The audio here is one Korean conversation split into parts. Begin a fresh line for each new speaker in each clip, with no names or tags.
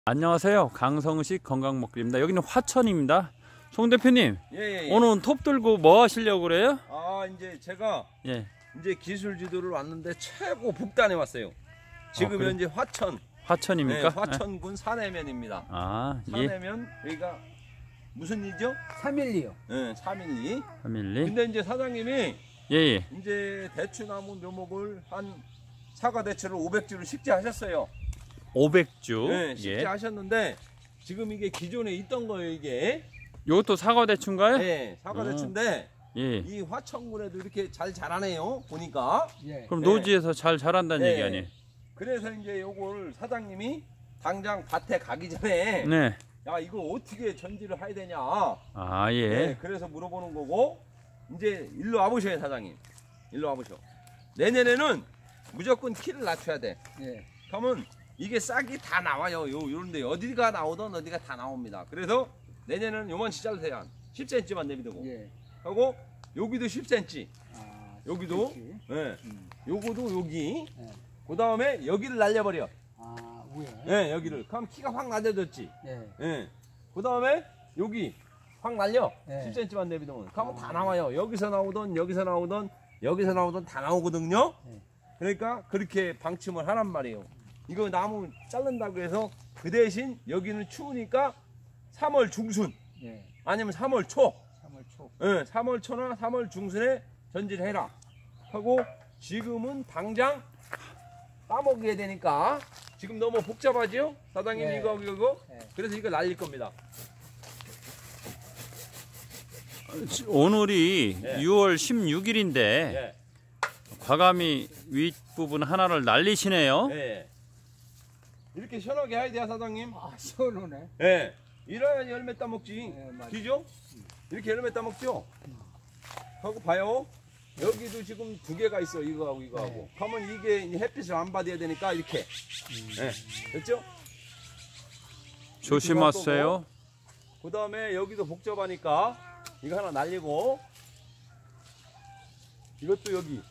안녕하세요. 강성식 건강먹기입니다. 여기는 화천입니다. 송 대표님,
예.
오늘은 톱 들고 뭐 하시려고 그래요?
이제 제가
예.
이제 기술 지도를 왔는데 최고 북단에 왔어요. 지금
그래?
현재
화천입니까?
화천군 산해면입니다.
예.
산해면 여기가 무슨 일이죠?
312요.
네, 312.
파밀리.
근데 이제 사장님이
예.
이제 대추나무 묘목을 한 사과 대추를 500주를 식재하셨어요.
500주.
네,
예.
식재하셨는데 지금 이게 기존에 있던 거예요, 이게.
이것도 사과 대추인가요?
네, 사과 대추인데
예.
이 화천군에도 이렇게 잘 자라네요. 보니까.
예.
그럼
네.
노지에서 잘 자란다는
네.
얘기 아니에요?
그래서 이제 요걸 사장님이 당장 밭에 가기 전에
네.
야, 이걸 어떻게 전지를 해야 되냐.
예.
네, 그래서 물어보는 거고, 이제 일로 와보셔요, 사장님. 일로 와보셔. 내년에는 무조건 키를 낮춰야 돼.
예.
그러면 이게 싹이 다 나와요. 요런데 어디가 나오던 어디가 다 나옵니다. 그래서 내년에는 요만치 잘라세요. 한 10cm만 내비두고.
예.
하고 여기도 10cm. 여기도.
그렇지.
예. 요거도 여기.
예.
그 다음에 여기를 날려버려.
위에.
예, 여기를. 그럼 키가 확 낮아졌지.
예.
예. 그 다음에 여기 확 날려.
예.
10cm만 내비두면. 그러면 다 나와요. 여기서 나오던 여기서 나오던 여기서 나오던 다 나오거든요.
예.
그러니까 그렇게 방침을 하란 말이에요. 이거 나무 자른다고 해서 그 대신 여기는 추우니까 3월 중순
예.
아니면 3월 초.
3월 초.
예, 3월 초나 3월 중순에 전지를 해라. 하고 지금은 당장 따먹여야 되니까 지금 너무 복잡하죠? 사장님
예.
이거.
예.
그래서 이거 날릴 겁니다.
오늘이
예.
6월 16일인데
예.
과감히 윗부분 하나를 날리시네요.
예. 이렇게 시원하게 해야 돼요, 사장님.
시원하네.
예. 이래야 열매 따먹지.
예, 맞아.
그죠? 이렇게 열매 따먹죠? 하고 봐요. 여기도 지금 두 개가 있어, 이거하고 이거하고. 그러면 이게 햇빛을 안 받아야 되니까 이렇게. 예. 됐죠?
조심하세요.
그 다음에 여기도 복잡하니까 이거 하나 날리고 이것도 여기.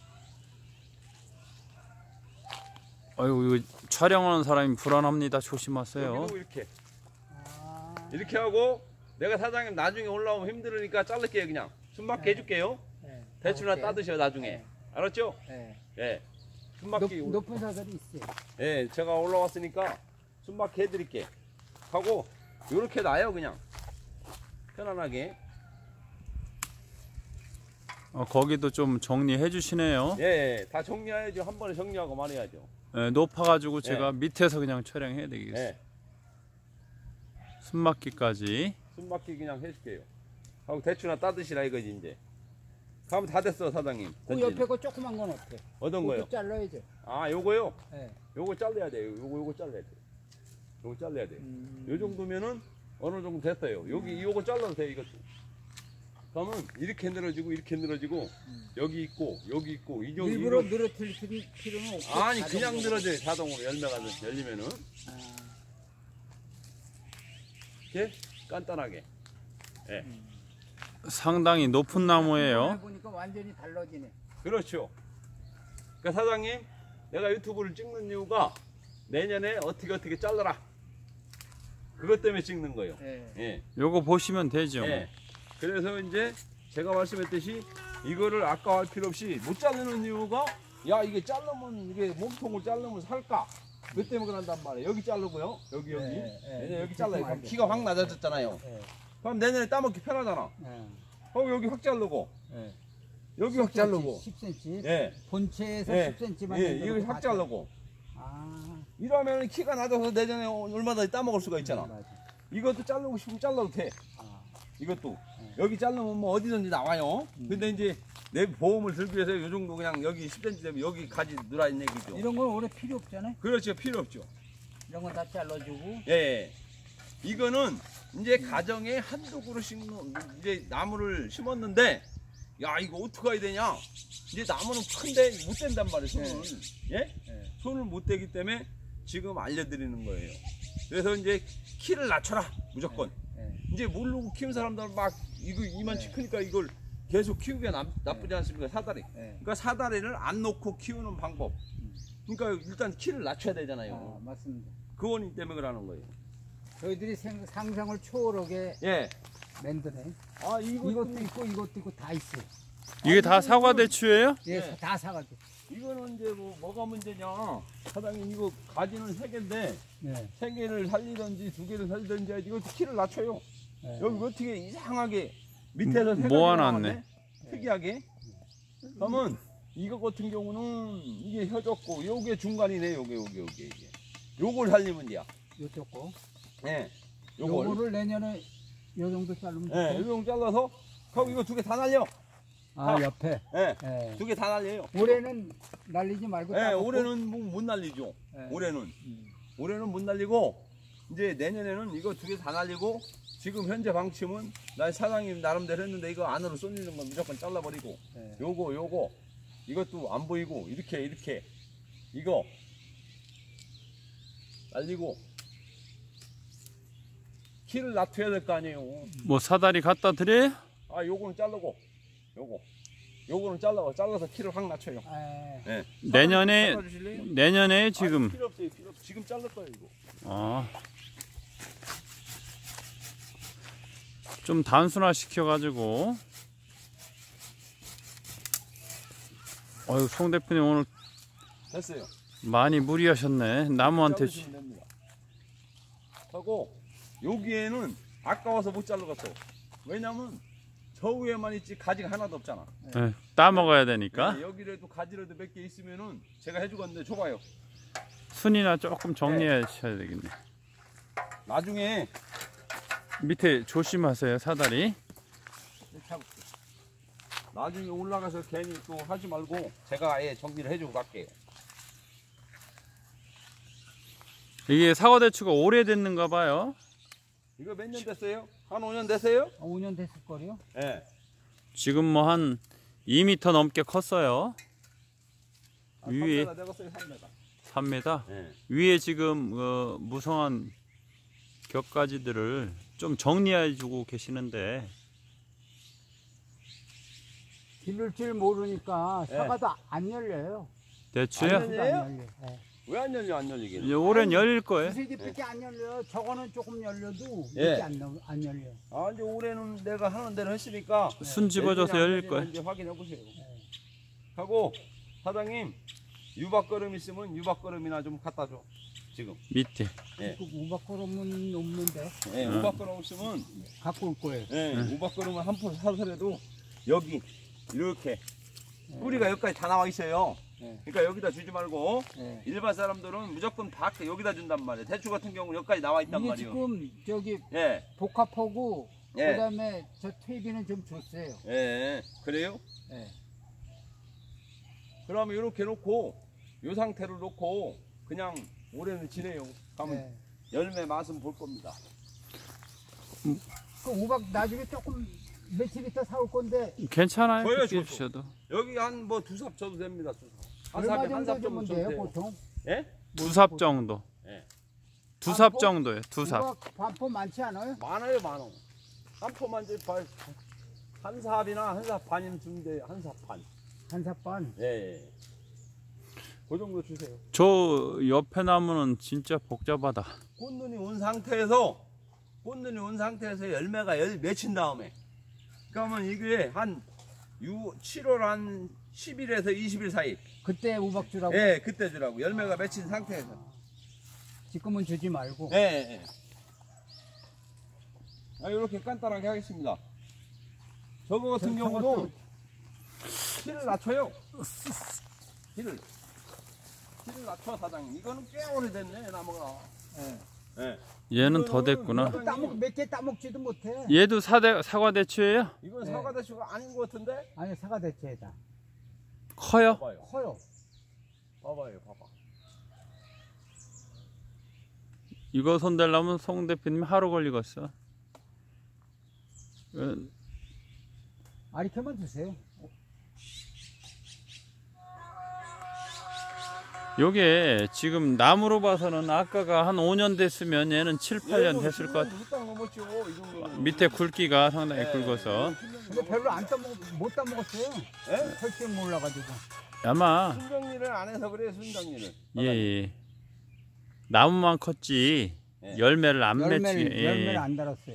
아이고, 이거 촬영하는 사람이 불안합니다. 조심하세요.
여기도 이렇게 하고 내가 사장님 나중에 올라오면 힘들으니까 자를게요. 그냥 숨막게 해줄게요.
예.
대추나
가볼게.
따드셔 나중에.
예.
알았죠?
예.
예. 숨막기.
높은 사설이 있어요.
예, 제가 올라왔으니까 숨막게 해드릴게. 하고 요렇게 놔요 그냥 편안하게.
거기도 좀 정리해 주시네요.
예, 다 정리해야죠. 한 번에 정리하고 말해야죠.
예, 높아가지고 제가 밑에서 그냥 촬영해야 되겠어요.
예,
숨막기까지.
숨막기 그냥 해줄게요. 하고 대추나 따드시라 이거지 이제. 가면 다 됐어 사장님.
그 옆에 거 조그만 건 어때?
어떤 거요?
그것도 잘라야죠.
요거요.
예.
요거 잘라야 돼요. 요거 잘라야 돼요. 요거 잘라야 돼요. 요 정도면은 어느 정도 됐어요. 여기 요거 잘라도 돼요 이것도. 그러면 이렇게 늘어지고 이렇게 늘어지고 여기 있고 여기 있고 이 정도.
일부러 늘어뜨릴 필요는 없고.
아니 그냥
자동으로.
늘어져요. 자동으로 열매가 열리면은 이렇게 간단하게. 예.
상당히 높은 나무예요.
보니까 완전히 달라지네.
그렇죠. 그러니까 사장님 내가 유튜브를 찍는 이유가 내년에 어떻게 잘라라. 그것 때문에 찍는 거예요.
예.
예.
요거 보시면 되죠.
예. 그래서 이제 제가 말씀했듯이 이거를 아까워할 필요 없이 못 자르는 이유가 야 이게 자르면 이게 몸통을 자르면 살까? 그 때문에 그런단 말이에요. 여기 자르고요. 여기. 내년에 여기 잘라요. 그럼 키가 확 낮아졌잖아요.
예.
그럼 내년에 따먹기 편하잖아.
예.
여기 확 자르고
예.
여기 확 자르고
10cm.
예.
본체에서
예.
10cm만.
예, 이거 확 자르고 이러면 키가 낮아서 내년에 얼마나 따먹을 수가 있잖아.
맞아.
이것도 자르고 싶으면 잘라도 돼. 이것도 여기 자르면 뭐 어디든지 나와요. 근데 이제 내 보험을 들기 위해서 이 정도 그냥 여기 10cm 되면 여기 가지 누라 있는 얘기죠.
이런 건 오래 필요 없잖아요.
그렇죠. 필요 없죠.
이런 건 다 잘라주고.
예. 이거는 이제 가정에 한두 그루씩 이제 나무를 심었는데 야 이거 어떻게 해야 되냐. 이제 나무는 큰데 못 된단 말이에요. 손을. 예? 손을 못 대기 때문에 지금 알려드리는 거예요. 그래서 이제 키를 낮춰라 무조건. 이제 모르고 키운 사람들 막 이거 이만치 크니까 이걸 계속 키우기가 나쁘지 않습니까? 사다리. 그러니까 사다리를 안 놓고 키우는 방법. 그러니까 일단 키를 낮춰야 되잖아요.
맞습니다.
그 원인 때문에 그러는 거예요.
저희들이 상상을 초월하게
예.
만드네.
아
이것도 있고 이것도 있고 다 있어.
이게 다 사과 대추예요?
예,
네.
다 사가지.
이거는 이제 뭐가 문제냐? 사장님 이거 가지는 3개인데
네.
3개를 살리든지 2개를 살리든지 해야지 이거 키를 낮춰요.
네.
여기 어떻게 이상하게 밑에서 세 가지가
모아놨네.
나왔네? 특이하게. 그러면 이거 같은 경우는 이게 혀졌고 요게 중간이네. 요게 이게. 요걸 살리면 돼요.
요쪽 거.
예. 요걸.
요거를 내년에 요 정도 자르면
예,
돼.
요정 잘라서 그럼 이거 2개 다 날려.
아, 옆에.
예.
예.
2개 다 날려요.
올해는 날리지 말고.
예,
따갖고.
올해는 못 날리죠.
예.
올해는.
음.
올해는 못 날리고 이제 내년에는 이거 2개 다 날리고 지금 현재 방침은 나 사장님 나름대로 했는데 이거 안으로 쏠리는 건 무조건 잘라버리고
예.
요거 이것도 안 보이고 이렇게 이거 날리고 키를 낮춰야 될 거 아니에요.
뭐 사다리 갖다 드려요?
아 요거는 자르고 요거는 잘라서 키를 확 낮춰요.
예.
예.
내년에
잘라주실래요?
내년에 지금
필요 없어요. 지금 잘랐 거예요 이거.
아. 좀 단순화 시켜가지고. 어휴, 송 대표님 오늘
됐어요.
많이 무리하셨네. 나무한테.
자르시면 됩니다. 하고 여기에는 아까워서 못 잘라갔어. 왜냐면 저 위에만 있지 가지가 하나도 없잖아.
예, 따 먹어야 되니까.
네, 여기라도 가지라도 몇 개 있으면은 제가 해주겠는데 줘봐요.
순이나 조금 정리하셔야 되겠네.
나중에
밑에 조심하세요, 사다리.
나중에 올라가서 괜히 또 하지 말고 제가 아예 정리를 해주고 갈게요.
이게 사과 대추가 오래됐는가 봐요.
이거 몇 년 됐어요? 한 5년 됐어요?
5년 됐을 거요.
예. 네.
지금 뭐 한 2m 넘게 컸어요. 위에
3m 되겠어요, 3m.
3m.
예.
위에 지금 무성한 격가지들을 좀 정리해 주고 계시는데
기를 줄 모르니까
예.
사과도 안 열려요.
대추요?
안 열려요?
안 열려. 예.
왜 안 열려 안 열리게?
이제 올해는 열릴 거예요.
두세 개밖에 안 열려요. 저거는 조금 열려도
예.
이게 안 열려.
아 이제 올해는 내가 하는 대로 했으니까
순 집어줘서 열릴 거예요.
이제 확인해 보세요. 하고 사장님 유박걸음 있으면 유박걸음이나 좀 갖다 줘. 지금.
밑에.
예.
그 우박거름은 없는데
예, 우박걸음 없으면
갖고 올 거예요.
예, 우박걸음은 한 포 사서라도 여기 이렇게 뿌리가 여기까지 다 나와 있어요.
예.
그러니까 여기다 주지 말고
예.
일반 사람들은 무조건 다 여기다 준단 말이에요. 대추 같은 경우는 여기까지 나와 있단
이게
말이에요.
지금 저기
예,
복합하고
예.
그다음에 저 퇴비는 좀 줬어요.
예, 그래요?
예.
그러면 이렇게 놓고 이 상태로 놓고 그냥 올해는 지내요. 그러면
예.
열매 맛은 볼 겁니다.
그 우박 나중에 조금 며칠 있다 사올 건데
괜찮아요.
줘요,
그렇게
줘도.
주셔도. 여기
여기 한 뭐 두 삽 줘도 됩니다. 두 삽. 한
얼마
삽에 한
정도
삽
주면
정도
돼요
줘도 돼요.
보통?
예?
두 삽 정도.
예.
두 삽
뭐?
정도예요. 두 삽.
우박 반포 많지 않아요?
많아요, 많어. 한 포만 이제 한 삽이나 한 삽 반이면 주면 돼요. 한 삽 반.
한 삽반.
예, 예. 그 정도 주세요.
저 옆에 나무는 진짜 복잡하다.
꽃눈이 온 상태에서 열매가 맺힌 다음에 그러면 이게 한 7월 한 10일에서 20일 사이.
그때 우박 주라고.
예, 그때 주라고. 열매가 맺힌 상태에서.
지금은 주지 말고.
예, 예. 아, 이렇게 간단하게 하겠습니다. 저거 같은 경우도 키를 낮춰요. 키를 낮춰 사장님. 이거는 꽤 오래됐네 나무가.
예.
예.
얘는 더
이거는
됐구나.
몇 개 따먹지도 못해.
얘도 사과 대추예요?
이건
네.
사과 대추가 아닌 것 같은데?
아니 사과 대체다.
커요?
봐봐요.
커요.
봐봐.
이거 손대려면 송 대표님 하루 걸리겠어.
아리켜만 주세요.
요게 지금 나무로 봐서는 아까가 한 5년 됐으면 얘는 7, 8년 됐을 것 같아.
후딱 넘었죠. 이 정도는.
밑에 굵기가 상당히
예,
굵어서.
근데 별로 못 따먹었어요.
예?
설탕 몰라가지고.
아마
순정리를 안 해서 그래 순정리를.
예. 나무만 컸지
예.
열매를 안 맺히게. 예.
열매를 안 달았어요.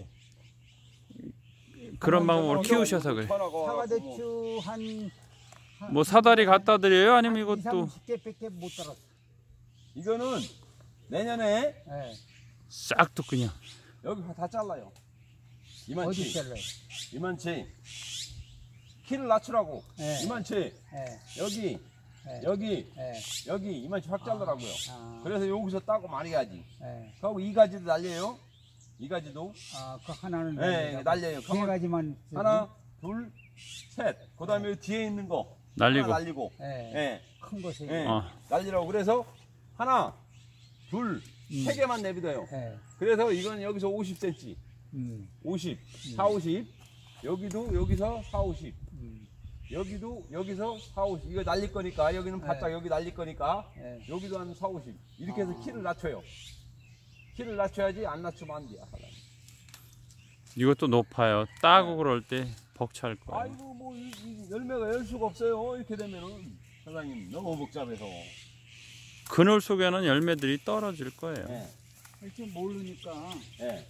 그런 방법으로 키우셔서 그래.
사과대추 한
뭐 사다리 갖다 드려요? 아니면 이것도
30개밖에 못 달았어.
이거는 내년에
예.
싹도 그냥.
여기 다 잘라요.
어디
이만치.
잘라요?
이만치. 키를 낮추라고.
예.
이만치.
예.
여기.
예.
여기.
예.
여기 이만치 확 자르라고요.
아.
그래서 여기서 따고 말해야지.
예.
그리고 이 가지도 날려요. 이 가지도.
아, 그 하나는
네, 날려요.
세 가지만 쓰고.
하나, 둘, 셋. 그다음에 여기 뒤에 있는 거
날리고.
하나 날리고.
예.
예.
큰 거 세 개.
예.
어.
날리라고. 그래서 하나, 둘, 세 개만 내비둬요.
예.
그래서 이건 여기서 50cm, 50, 4, 50. 여기도 여기서 4, 50. 여기도 여기서 4, 50. 이거 날릴 거니까 여기는 바짝 여기 날릴 거니까
예.
여기도 한 4, 50. 이렇게 해서 키를 낮춰요. 키를 낮춰야지 안 낮추면 안 돼요.
이것도 높아요. 따고 그럴 때 벅찰 거예요.
아이고 뭐 이 열매가 열 수가 없어요. 이렇게 되면은 사장님 너무 복잡해서.
그늘 속에는 열매들이 떨어질 거예요.
예.
할줄 모르니까.
예.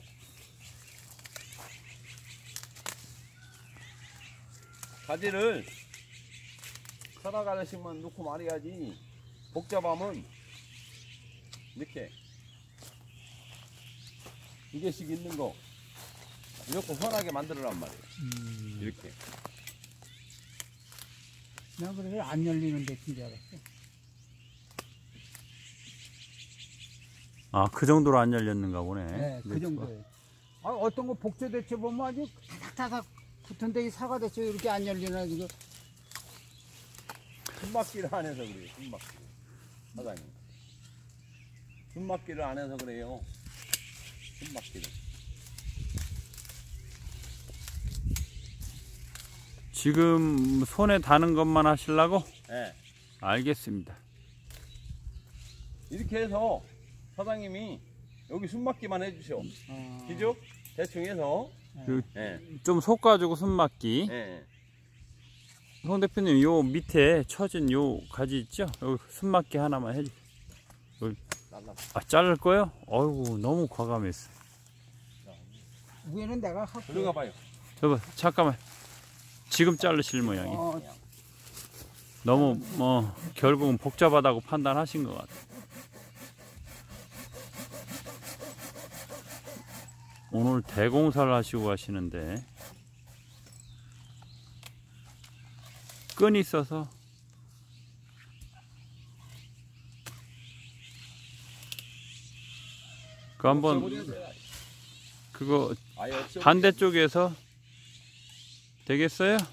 가지를 서너 가지씩만 놓고 말해야지 복잡하면 이렇게 두 개씩 있는 거 무조건 훤하게 만들어란 말이에요. 이렇게.
나 그래서 안 열리는데 진 줄 알았어.
아, 그 정도로 안 열렸는가 보네.
네, 그 정도예요. 아, 어떤 거 복조대추 보면 아주 타닥타닥 붙은데 이 사과대추 이렇게 안 열리나 이거.
숨막기를 안 해서 그래요. 숨막기. 사장님. 숨막기를 안 해서 그래요. 숨막기를.
지금 손에 다는 것만 하시려고?
예.
알겠습니다.
이렇게 해서 사장님이 여기 숨막기만 해주셔. 그죠? 대충 해서.
그,
예.
좀 솎아주고 숨막기.
예.
송 대표님, 요 밑에 처진 요 가지 있죠? 여기 숨막기 하나만 해주세요.
잘랐어.
아, 자를 거요? 어이구, 너무 과감했어.
위에는 내가 할게.
들어가 봐요.
저거, 잠깐만. 지금 자르실 모양이. 너무, 결국은 복잡하다고 판단하신 것 같아요. 오늘 대공사를 하시고 가시는데, 끈이 있어서, 그 한번, 그거
아예 없어.
반대쪽에서 되겠어요?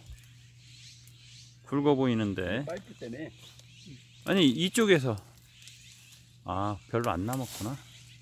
굵어 보이는데.
파이프 때문에.
아니, 이쪽에서. 아, 별로 안 남았구나.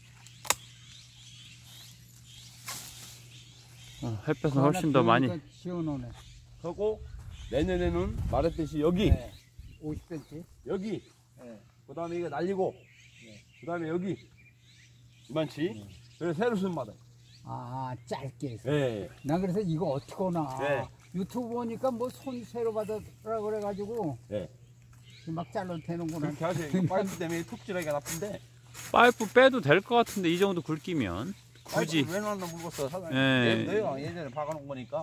햇볕은 훨씬 더 많이.
시원하네.
하고 내년에는 말했듯이 여기,
네. 50cm.
여기,
네.
그 다음에 이거 날리고, 그 다음에 여기 이만치. 그래서 새로 숨마다.
아, 짧게 해서.
예.
난 그래서 이거 어떻게 오나.
네.
유튜브 보니까 뭐 손 새로 받았라 그래가지고
예.
막 잘라도 되는구나.
그렇게 하세요. 이거 파이프 때문에 툭질하기가 나쁜데.
파이프 빼도 될 것 같은데, 이 정도 굵기면. 굳이.
파이프를 왜 놨나 물었어 사장님.
예.
내가 예전에 박아놓은 거니까.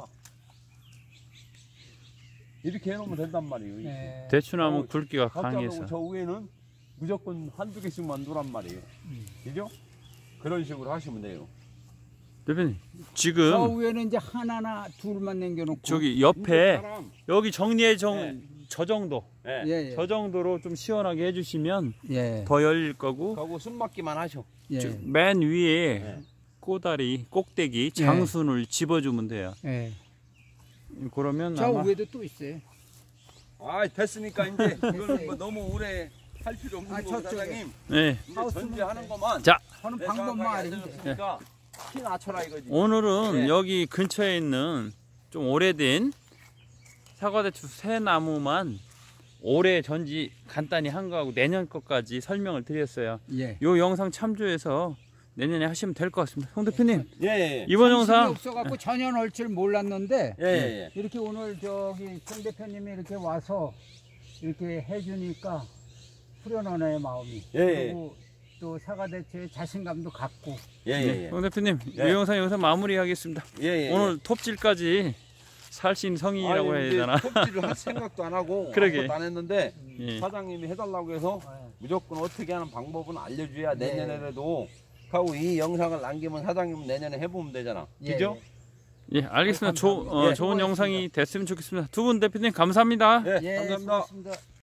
이렇게 해놓으면 된단 말이에요.
네.
대추나무 굵기가
깜짝 놀라고
강해서.
저 위에는 무조건 한두 개씩만 두란 말이에요. 그죠? 그런 식으로 하시면 돼요.
대표님,
저
지금
위에는 이제 하나나 둘만 남겨놓고.
저기 옆에,
사람.
여기 정리해
네.
저 정도.
예.
예, 예.
저 정도로 좀 시원하게 해주시면
예.
더 열릴 거고,
그리고 숨막기만 하셔.
예.
맨 위에
네.
꼬다리, 꼭대기, 장순을 집어주면 돼요.
예.
그러면
저
아마
위에도 또 있어요.
아 됐으니까 이제 이거는 뭐 너무 오래 할 필요 없는
아,
거고
저쪽에.
사장님.
네.
이제
하우스
전제하는 것만.
자,
하는
내
방법만
정확하게
알면 돼.
알려줬으니까 키 낮춰라 이거지.
오늘은
네.
여기 근처에 있는 좀 오래된 사과대추 새 나무만 올해 전지 간단히 한 거하고 내년 것까지 설명을 드렸어요.
예.
요 영상 참조해서 내년에 하시면 될 것 같습니다. 송 대표님,
예예예.
이번
정신이
영상
없어갖고 전혀 넣을 줄 몰랐는데
예예예.
이렇게 오늘 저기 송 대표님이 이렇게 와서 이렇게 해주니까 후련하네요 마음이.
예, 예.
그리고 또 사과 대처에 자신감도 갖고.
예예예.
송 대표님
예.
이 영상 여기서 마무리하겠습니다.
예예.
오늘 톱질까지 살신 성인이라고 해야 되나?
톱질을 할 생각도 안 하고
그러게.
아무것도 안 했는데
예.
사장님이 해달라고 해서
네.
무조건 어떻게 하는 방법은 알려줘야
네.
내년에라도 하고 이 영상을 남기면 사장님은 내년에 해보면 되잖아.
예,
그죠?
예, 알겠습니다.
감사합니다.
좋은
예,
영상이
수고하셨습니다.
됐으면 좋겠습니다. 두 분 대표님 감사합니다.
예,
예,
감사합니다.
수고하셨습니다.